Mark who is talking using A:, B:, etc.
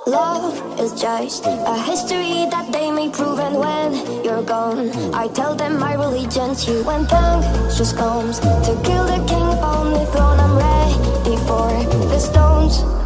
A: Love is just a history that they may prove, and when you're gone, I tell them my religion's you. When puncture comes to kill the king upon the throne, I'm ready for the stones.